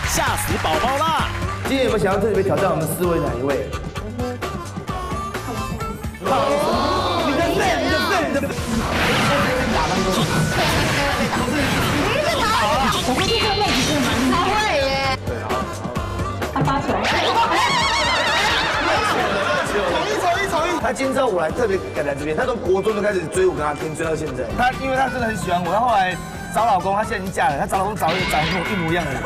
吓死宝宝啦！ 今天有没有想要特别挑战我们4位哪一位？你的肺，你的肺，你的肺！ 我发现这个妹子真的蛮厉害。他会耶。对啊。他发球。 同意。他今天知道我来特别赶来这边，他从国中就开始追我，跟他听追到现在。他因为他真的很喜欢我，他后来找老公，他现在已经嫁了，他找老公找一个长得跟我一模一样的人。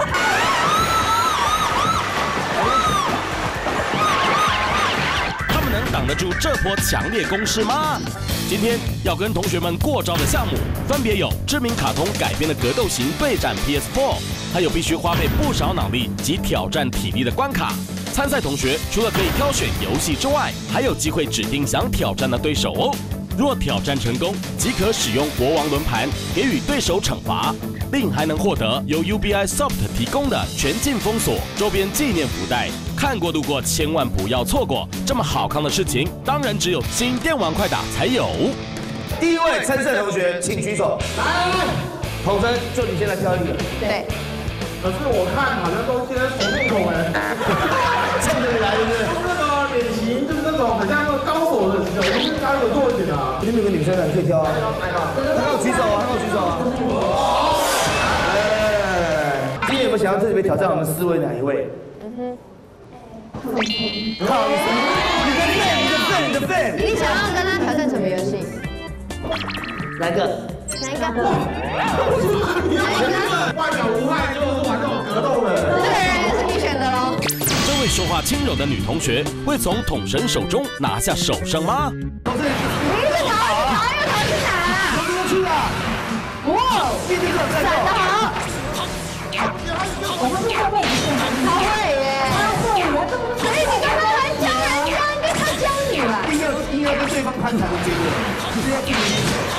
他们能挡得住这波强烈攻势吗？今天要跟同学们过招的项目，分别有知名卡通改编的格斗型对战 PS4， 还有必须花费不少脑力及挑战体力的关卡。参赛同学除了可以挑选游戏之外，还有机会指定想挑战的对手哦。若挑战成功，即可使用国王轮盘给予对手惩罚，另还能获得由 Ubisoft 提供的全境封锁周边纪念福袋。看过路过千万不要错过，这么好康的事情，当然只有新电玩快打才有。 第一位参赛同学，请举手。来，统真，就你先来挑一个。 对。 可是我看好像都现在熟面孔哎， 冲着你来，对不对？ 那个脸型就是那种很像那个高手的，我们是加油做一点啊。 里面有个女生来，可以挑啊。他给我举手啊，他给我举手啊。来，今天有没有想要特别挑战我们4位哪一位？不好意思，你的肺，你的肺，你的肺。 你想要跟他挑战什么游戏？ 哪个？ 哪一个？ 外表无害，就是玩这种格斗的。 这个人也是你选的喽。 这位说话轻柔的女同学会从统神手中拿下首胜吗？ 你一直逃，又逃去哪？ 逃出去了。哇，今天可闪得好。 我发现这个妹子真的蛮厉害。 他会耶。所以你刚刚还教人家，应该他教你吧？ 硬要跟对方攀谈的经验，你这要避免。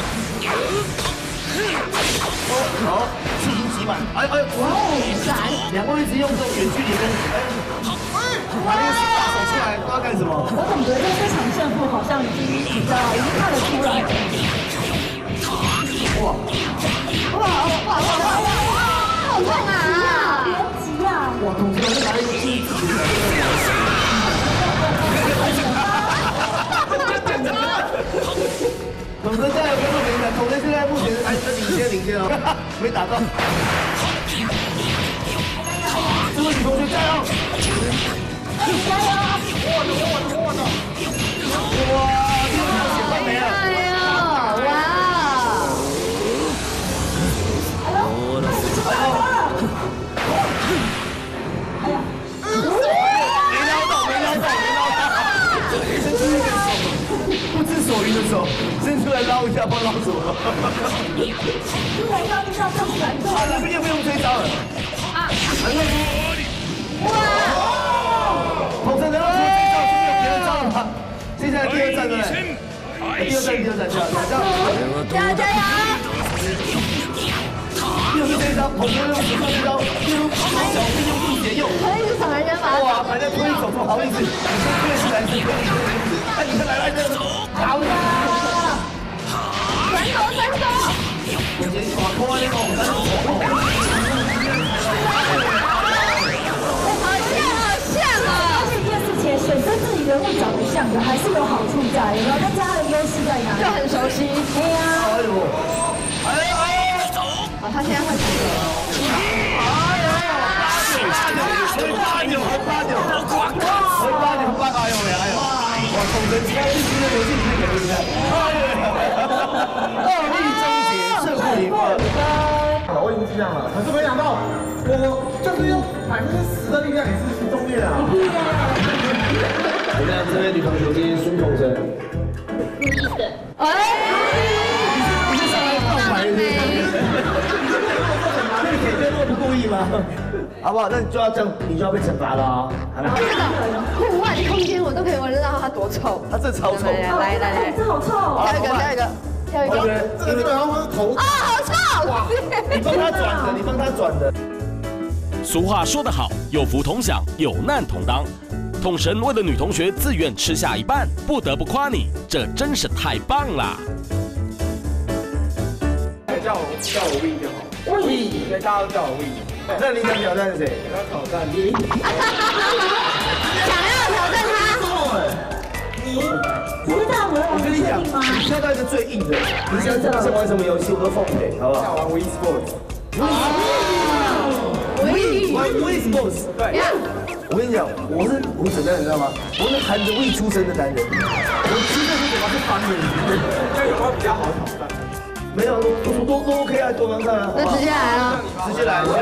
好，事情急满，哎，哇， 闪 ！2位一直用这种远距离跟，把那个大手出来，不知道干什么。 我总觉得这场胜负好像已经看得出来。 哇，好痛啊！ 别急啊！ 哇，同学是拿一个机子。统神加油，不要没的。统神现在目前还是领先哦，没打到。这位女同学加油！ 加油！ 哇，这个血快没了。 哎呦，哇！ 不知所云的手伸出来捞一下，不知道捞什么。 突然要遇到这种难度。 好了，又不用这一招了。 哇！ 统神能够出这一招，就没有别的招了吗？接下来第2站对不对？第2站，加油！又是这一招，统神用手上这招，用小臂用力点用。 可以是什么人吧？ 哇，还在推手，不好意思，你是男生，哎，你来，好啦！ 转手！ 我先把拖那个， 好像啊！ 这件事情选择自己人物长得像的，还是有好处在，有没有？那他的优势在哪里？ 就很熟悉。 对呀。 哦，他现在会转哇，统神超级新的游戏里面肯定的。2力终结，胜负已分。 我已经这样了，可是没想到，我就是用10%的力量，你是行动力啊！ 我们这位女同学今天输统神。你是上来告白的？那个铁队不故意吗？好不好？那你就要这样，你就要被惩罚了啊！ 这个户外的空间我都可以闻得到它多臭。 他这超臭！ 来， 这好臭！ 挑一个。 这个好像是头。 啊，好臭！ 你帮他转的。 俗话说得好，有福同享，有难同当。统神为了女同学自愿吃下一半，不得不夸你，这真是太棒啦！ 叫我 Win 就好，Win，所以大家都叫我 Win。 那你想挑战谁？ 要挑战你。 想要挑战他？ 知道我跟你讲，你挑到一个最硬的，你想玩什么游戏我都奉陪，好不好？ 玩 Wii Sports。 玩 Wii Sports， 对。我跟你讲，我是怎样，你知道吗？我是含着胃出生的男人，我吃的是什么是方人， 这有没有比较好挑战？ 没有，都 OK 啊，多玩看啊。 那直接来了， 直接来，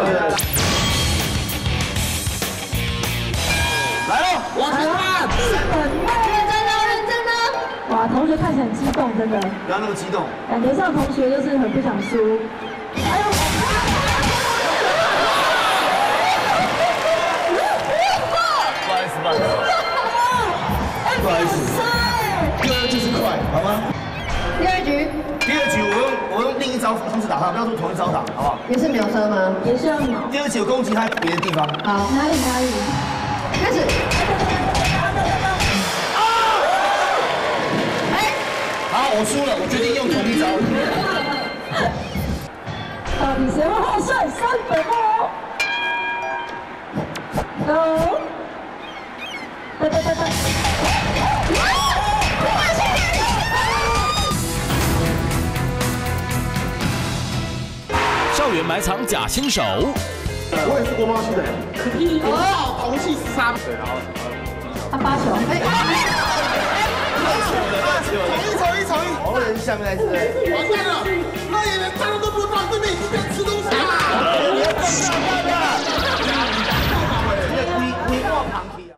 来了，我吃饭。 认真的，认真的。 哇，同学看起来很激动，真的， 不要那么激动。 感觉上同学就是很不想输。哎呦！ 不好意思，第二就是快，好吗？ 第二局我用另一招方式打他，不要说同一招打，好不好？ 也是秒杀吗？ 也是要秒。 第二局我攻击他别的地方。 好， 哪里？ 开始。 好，我输了，我决定用同一招。 到底谁会获胜？3分哦。走。对。 校园埋藏假新手， 我也是国贸系的。哦，同系13。对，然后他8球。 同意。 黄人下面来吃。 完蛋了，那也连餐都不放，对面已经在吃东西了。 你要放大的。你过旁听啊。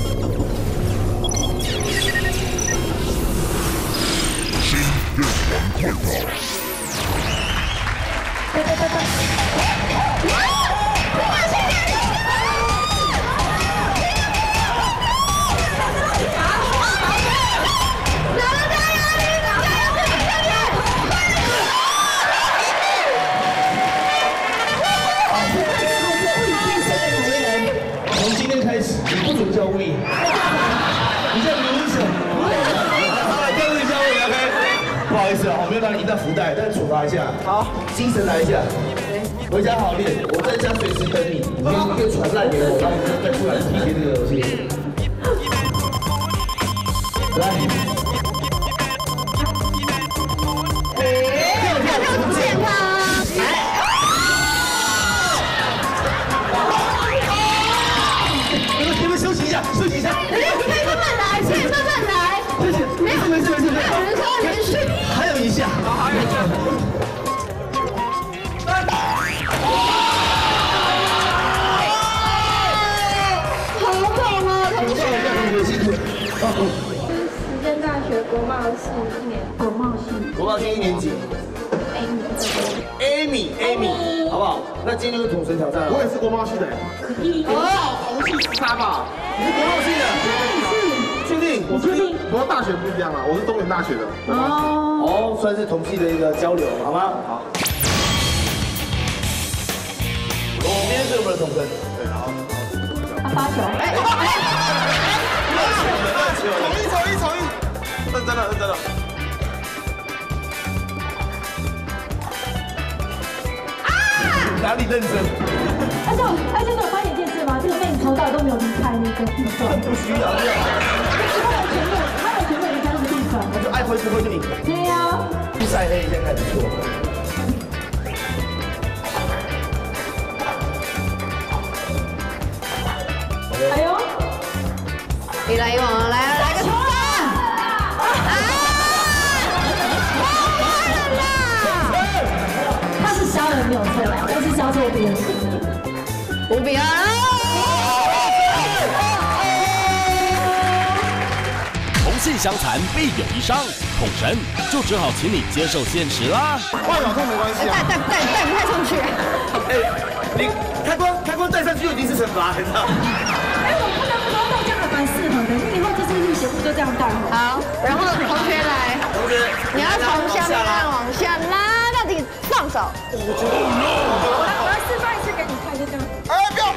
从今天开始，你不准叫魏，你叫刘什么？叫魏叫魏 ，OK。不好意思啊，我没有让你赢到福袋，但是处罚一下。好，精神来一下。回家好好练，我在家随时等你。你可以传烂给我，然后我们再出来 PK 这个游戏。来。 跳不健康。 你们休息一下。 可以慢慢来。 谢谢。没事。 有人说连续。 还有一下。 好痛啊，同学。 辛苦。 实践大学国贸系1年， 国贸系 1年级。Amy， 好不好？那今天就是统神挑战了。 我也是国贸系的。哦，同系13吧。 你是国贸系的？确定？ 不过大学不一样啊，我是东元大学的。 哦，算是同系的一个交流，好吗？好。我明天是我们的统神。 对，然后他8球。 同意。认真了。 哪里认真？ 而且你有发现一件事吗？这个妹子从到都没有离开那个地方。 不需要。 他们全部离开那个地方。 他就爱挥不挥就赢。 对呀。 不晒黑现在开始做。 哎呦， 一来一往，来个冲啊！ 他是杀人没有错，但是杀错别人。 5比2。 同系相残必有一伤，统神就只好请你接受现实啦。 外表痛没关系啊。 带不太上去。 你开关带上去就已经是惩罚，你知道吗？ 我看到这样还蛮适合的，你以后就是录节目就这样带。 好，然后同学来，你要从下面往下拉到底，放手。 我要示范一次给你看，就这样。 哎，不要！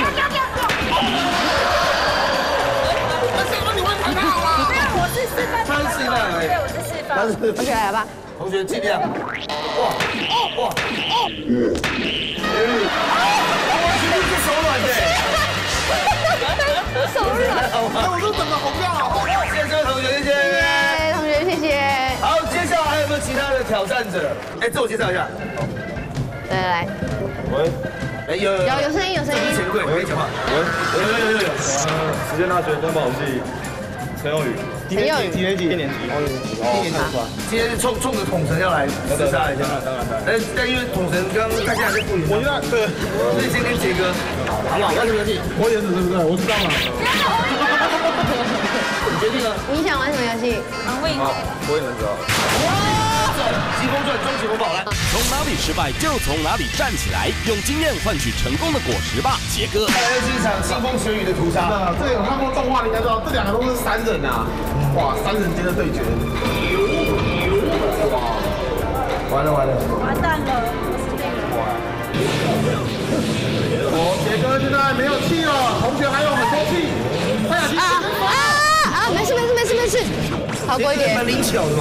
你会弹好了。 没有，我是示范。 他是示范而已。 对，我是示范。 同学来吧。 同学尽量。哇！ 手软的。 手软。 哎，我都整个红掉了。 谢谢同学，谢谢。 同学，谢谢。 好，接下来还有没有其他的挑战者？哎，自我介绍一下。 来。 喂。 哎，有声音，有声音。 钱柜，可以讲话。有。 实践大学中保系陈佑宇。 陈佑宇， 一年级。 今天是冲着统神要来厮杀一下。当然。但因为统神刚看起来在顾虑。 我觉得对， 所以先跟杰哥，好不好？玩什么游戏？ 火影忍者对不对？我知道了。 你决定了。 你想玩什么游戏？ 火影忍者。 疾风传，终极魔宝来。 从哪里失败就从哪里站起来，用经验换取成功的果实吧，杰哥。 再来又是一场腥风血雨的屠杀。 这个有看过动画的应该知道，这两个都是3人啊。哇，3人间的对决。哇， 完了。 完蛋了。 杰哥现在没有气了，同学还有很多气。快点！ 没事，好过一点。 蛮灵巧的嘛。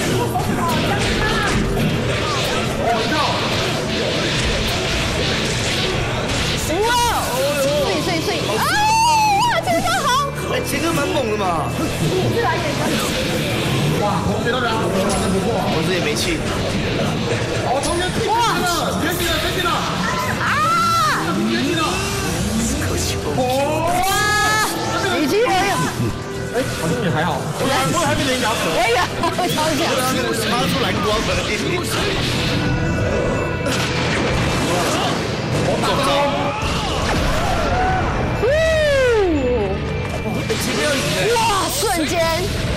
碎啊！这个好。 哎，杰哥蛮猛的嘛。 哇，同学那边真不错。 我这也没气。 哦，同学气了，绝情了！啊！绝情了！ 可惜了。 哇！已经有。 哎，好像也还好。我还没能咬死。 我也好想讲。 擦出蓝光了。 我打中。 哇！瞬间。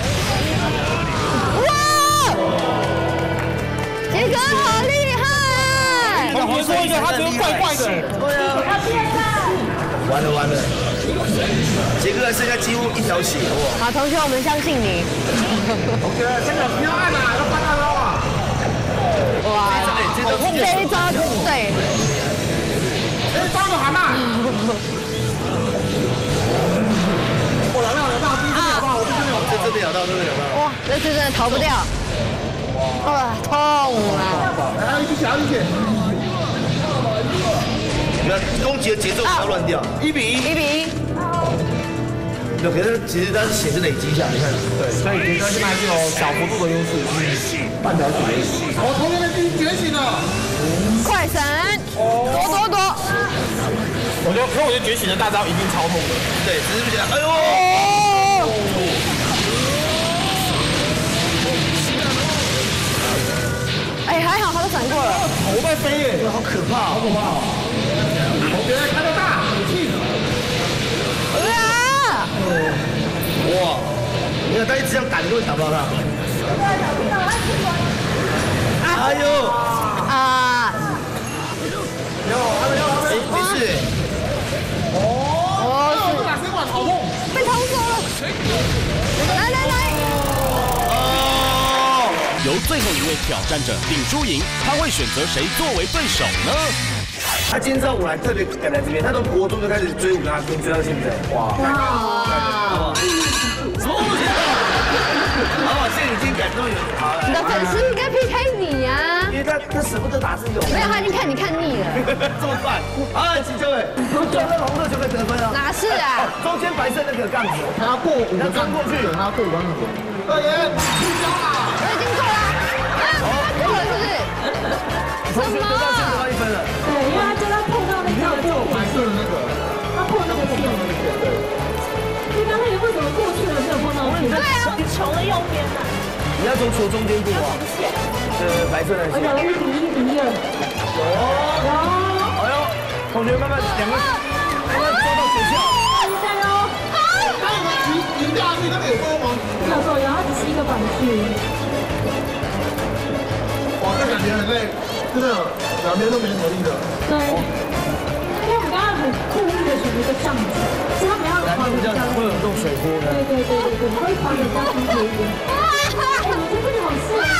哇！杰哥好厉害！ 同学说一个，他觉得怪怪的。 对啊。完了。杰哥还剩下几乎一条血， 好，同学，我们相信你。 同学，这个不要按啊，要翻2刀啊！ 哇，这一招对。 哎，招个蛤蟆！我咬到， 真的咬到。 哇，这次真的逃不掉。哇，痛啊！ 来，一起。 你看攻击的节奏不要乱掉。1比1。有，可是其实它血是累积下，你看。对， 所以杰哥现在还是有小幅度的优势，半条血。我同学们已经觉醒了。 快闪！躲！ 我觉得觉醒的大招一定超痛的。 对，只是不觉得，哎呦！ 哎，还好他都闪过了。 头在飞耶， 好可怕， 同学开得大，武器。 哇！你看他一直这样打，你根本打不到他。哎呦！ 啊！ 没事。 这把水管好痛， 被偷走了。来！ 哦！ 由最后一位挑战者定输赢，他会选择谁作为对手呢？ 他今朝我来特别赶来这边，他从国中就开始追武大军，追到现在。哇！好不好？现在已经感动有好了。 你的粉丝应该避开你呀， 因为他舍不得打自己。 没有，他已经看你看腻了。 这么快？好，齐秋伟，撞到红色就会得分啊。 哪是啊？ 中间白色那个杠子， 他过5个穿过去， 他过5个。2爷，出招啦！ 我已经过了。他过了是不是？ 同学得到1分了。 对，因为他真的碰到那个过白色的那个， 他破那个线。因为刚才为什么过去了没有碰到线？ 对啊， 球的右边呢？ 你要从球中间过啊。白色的线。 1比1比2。 哎呦，同学慢慢2个，抓到学校。 加油！ 他有个赢掉去，那个有多吗？ 有，然后只是一个板区。 哇，这感觉很累，真的2边都没什么力的。 对。因为我们刚刚很故意的选了一个上子，所以他们要跑的比较会有这种水波的。 对，会跑的比较辛苦一点。我觉得这个好适合。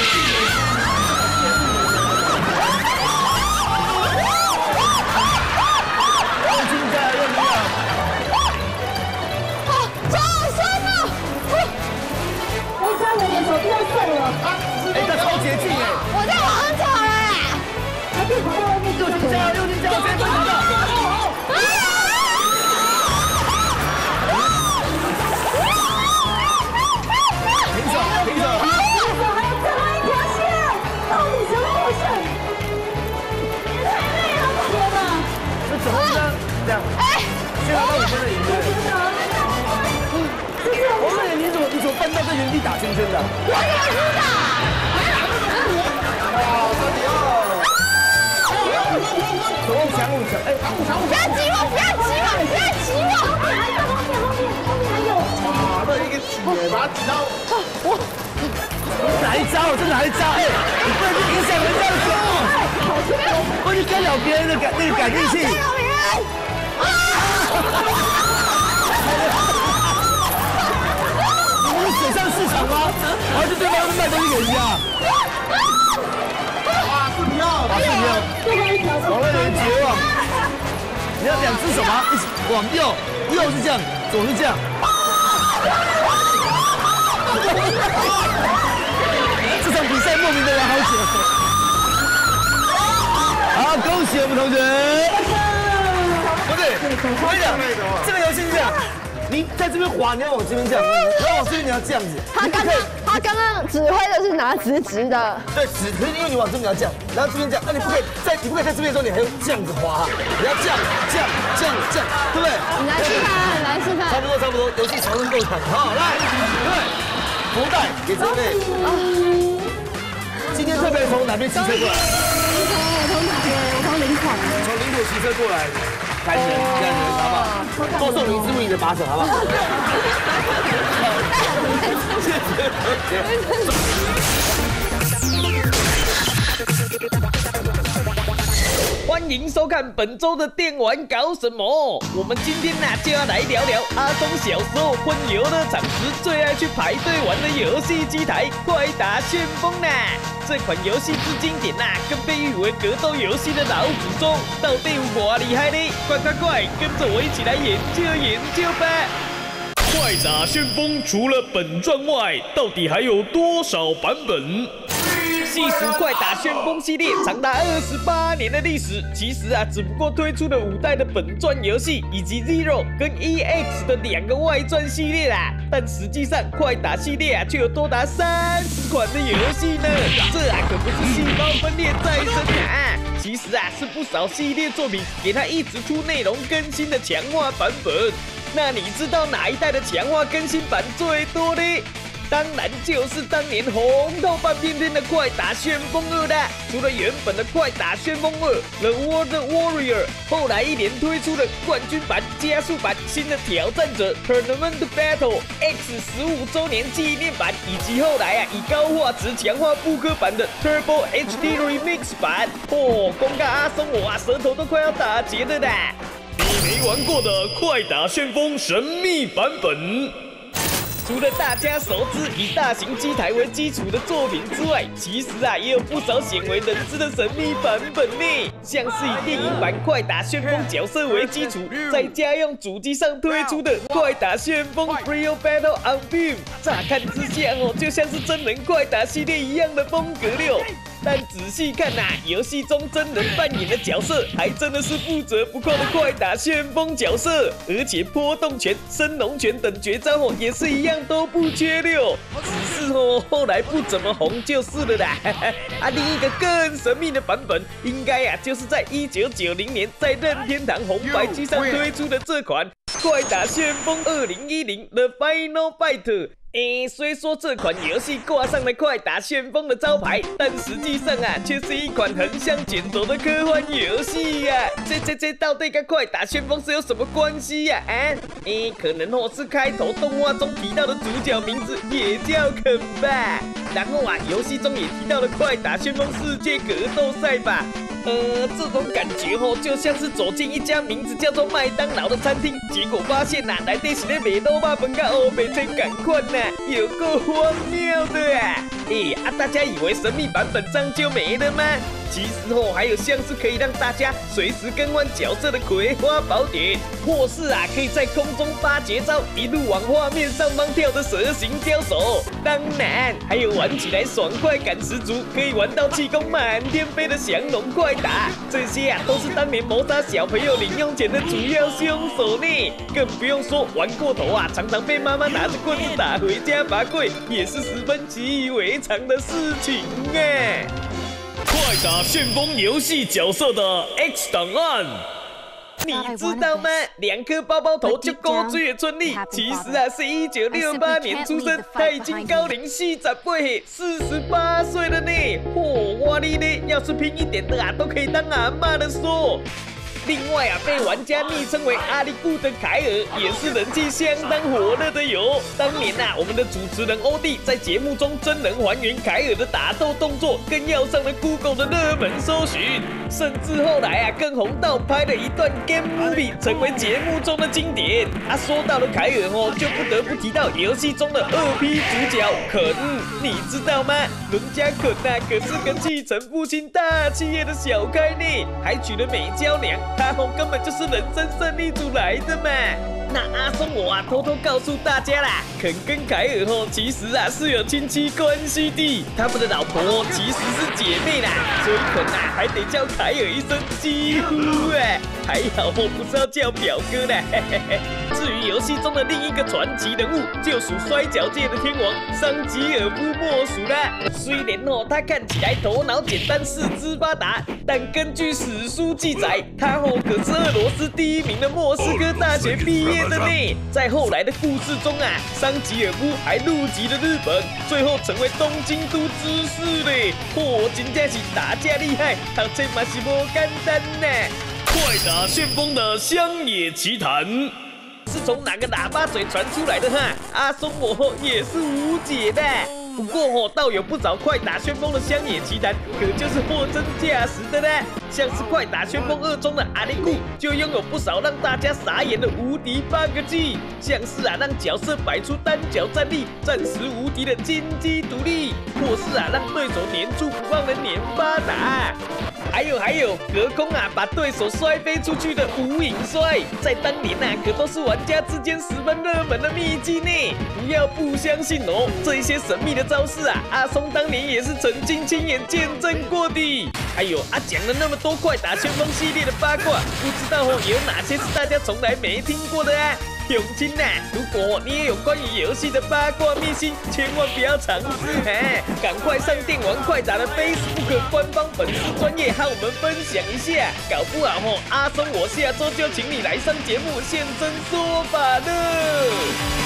哎，他超捷径哎！ 我在往上走了。 还可以跑到外面。 加油，6点加油，别跑到！ 圈的。 我怎么知道？ 哇，32。左5强5强，哎，5强5强。 不要挤我，不要挤我，不要挤我！后面还有。 哇，那一个挤，把它挤到。哪一招？这哪一招？哎，你不能去影响人家的节目，不去干扰别人的那个感应器。你们是水上市场吗？还是对方是卖东西给人家？哇，是不要，是不要，网络人绝望。你要2只手吗？一起往右，右是这样，左是这样。这场比赛莫名的玩好久。好，恭喜我们同学。不对，我跟你讲，这个游戏是这样，你在这边滑，你要往这边这样，然后往这边你要这样子。 他刚刚指挥的是拿直直的。 对，直，可是因为你往这边你要这样，然后这边这样，那你不可以在这边的时候你还要这样子滑，你要这样，对不对？ 你来示范，来示范。 差不多，游戏长度够长，好，来，对，福袋给这位。今天特别从哪边骑车过来？ 我从林口。 从林口骑车过来，感人，好不好？多送你一支你的把手，好不好？ 欢迎收看本周的电玩搞什么？我们今天就要来聊聊阿东小时候混游乐场时最爱去排队玩的游戏机台——快打旋风啦！这款游戏之经典更被誉为格斗游戏的老祖宗，到底有多厉害呢？快，跟着我一起来研究吧！快打旋风除了本传外，到底还有多少版本？细数快打旋风系列长达28年的历史，其实只不过推出了5代的本传游戏，以及 Zero 跟 EX 的2个外传系列啦。但实际上，快打系列却有多达30款的游戏呢。这可不是细胞分裂再生其实是不少系列作品给它一直出内容更新的强化版本。那你知道哪一代的强化更新版最多呢？当然就是当年红透半边天的快打旋风2啦！除了原本的快打旋风2 The World Warrior， 后来一连推出了冠军版、加速版、新的挑战者 Tournament Battle X 15周年纪念版，以及后来以高画质强化复刻版的 Turbo HD Remix 版。公告阿松我舌头都快要打结了啦！你没玩过的快打旋风神秘版本。除了大家熟知以大型机台为基础的作品之外，其实也有不少鲜为人知的神秘版本呢。像是以电影版快打旋风角色为基础，在家用主机上推出的快打旋风 Real Battle on Beam， 乍看之下就像是真人快打系列一样的风格了。但仔细看游戏中真人扮演的角色还真的是不折不扣的快打旋风角色，而且波动拳、升龙拳等绝招也是一样都不缺了。只是后来不怎么红就是了啦。另一个更神秘的版本，应该就是在1990年在任天堂红白机上推出的这款快打旋风2010 The Final Fight。虽说这款游戏挂上了快打旋风的招牌，但实际上却是一款横向卷轴的科幻游戏呀。这到底跟快打旋风是有什么关系呀？可能是开头动画中提到的主角名字也叫肯吧。然后游戏中也提到了快打旋风世界格斗赛吧。这种感觉就像是走进一家名字叫做麦当劳的餐厅，结果发现内底是咧卖卤肉饭甲乌白菜同款有够荒谬的大家以为神秘版本这样就没了吗？其实还有像是可以让大家随时更换角色的葵花宝典，或是可以在空中发绝招，一路往画面上方跳的蛇形刁手。当然还有玩起来爽快感十足，可以玩到气功满天飞的降龙快打，这些都是当年谋杀小朋友零用钱的主要凶手呢。更不用说玩过头常常被妈妈拿着棍子打回家罚跪，也是十分习以为常的事情快打旋风游戏角色的 X 档案。 你知道吗？2颗包包头就勾追的春丽，其实是1968年出生，他已经高龄48岁，48岁了呢。我哩呢，要是拼一点的都可以当阿嬷了说。另外被玩家昵称为阿里固的凯尔，也是人气相当火热的哟。当年我们的主持人欧弟在节目中真人还原凯尔的打斗动作，更要上了 Google 的热门搜寻，甚至后来更红到拍了一段 Game Movie， 成为节目中的经典。说到了凯尔就不得不提到游戏中的2P 主角肯，你知道吗？人家肯可是个继承父亲大企业的小开呢，还娶了美娇娘。他根本就是人生胜利组来的嘛！那阿松我偷偷告诉大家啦，肯跟凯尔其实是有亲戚关系的，他们的老婆其实是姐妹啦，所以肯还得叫凯尔一声几乎还好不是要叫表哥啦。至于游戏中的另一个传奇人物，就属摔跤界的天王桑吉尔夫莫属啦。虽然他看起来头脑简单、四肢发达，但根据史书记载，他可是俄罗斯第1名的莫斯科大学毕业的呢。在后来的故事中桑吉尔夫还入籍了日本，最后成为东京都知事嘞。真正是打架厉害，读册嘛是不简单呢。 快打旋风的乡野奇谈是从哪个喇叭嘴传出来的阿松我也是无解的。不过倒有不少快打旋风的乡野奇谈，可就是货真价实的啦。像是快打旋风2中的阿里固，就拥有不少让大家傻眼的无敌8个技，像是让角色摆出单脚站立，暂时无敌的金鸡独立，或是让对手黏住不放的黏巴达。还有，隔空把对手摔飞出去的无影摔，在当年可都是玩家之间10分热门的秘技呢。不要不相信这一些神秘的招式阿松当年也是曾经亲眼见证过的。还有讲了那么多快打旋风系列的八卦，不知道有哪些是大家从来没听过的永清如果你也有关于游戏的八卦秘辛，千万不要尝试赶快上电玩快打的 Facebook 官方粉丝专页和我们分享一下，搞不好阿松我下周就请你来上节目现身说法了。